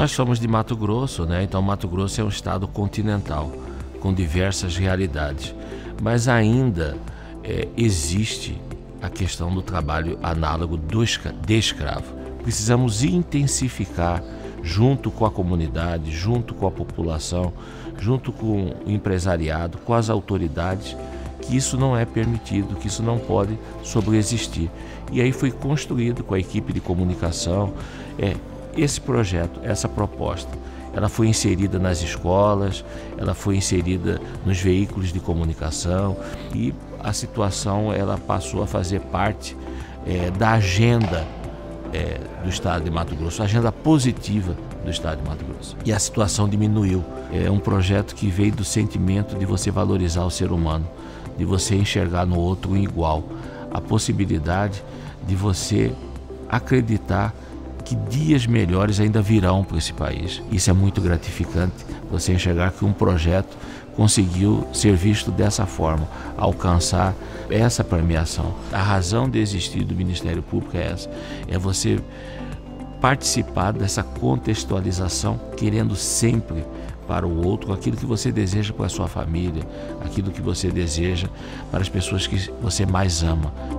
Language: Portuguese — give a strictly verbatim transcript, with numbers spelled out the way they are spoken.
Nós somos de Mato Grosso, né? Então Mato Grosso é um estado continental, com diversas realidades, mas ainda é, existe a questão do trabalho análogo do escra- de escravo. Precisamos intensificar, junto com a comunidade, junto com a população, junto com o empresariado, com as autoridades, que isso não é permitido, que isso não pode sobreexistir. E aí foi construído com a equipe de comunicação é, esse projeto, essa proposta. Ela foi inserida nas escolas, ela foi inserida nos veículos de comunicação e a situação ela passou a fazer parte é, da agenda é, do Estado de Mato Grosso, a agenda positiva do Estado de Mato Grosso. E a situação diminuiu. É um projeto que veio do sentimento de você valorizar o ser humano, de você enxergar no outro um igual, a possibilidade de você acreditar que dias melhores ainda virão para esse país. Isso é muito gratificante, você enxergar que um projeto conseguiu ser visto dessa forma, alcançar essa premiação. A razão de existir do Ministério Público é essa, é você participar dessa contextualização, querendo sempre para o outro aquilo que você deseja para a sua família, aquilo que você deseja para as pessoas que você mais ama.